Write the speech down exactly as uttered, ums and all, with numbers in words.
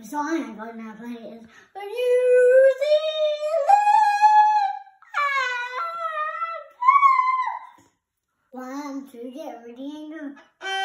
The song I'm going to play is New Zealand. One, two, get ready and go.